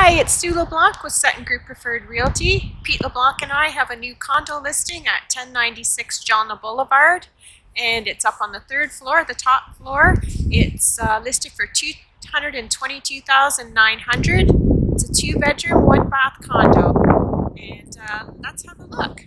Hi, it's Sue LeBlanc with Sutton Group Preferred Realty. Pete LeBlanc and I have a new condo listing at 1096 Jalna Boulevard, and it's up on the third floor, the top floor. It's listed for $222,900. It's a 2-bedroom, 1-bath condo, and let's have a look.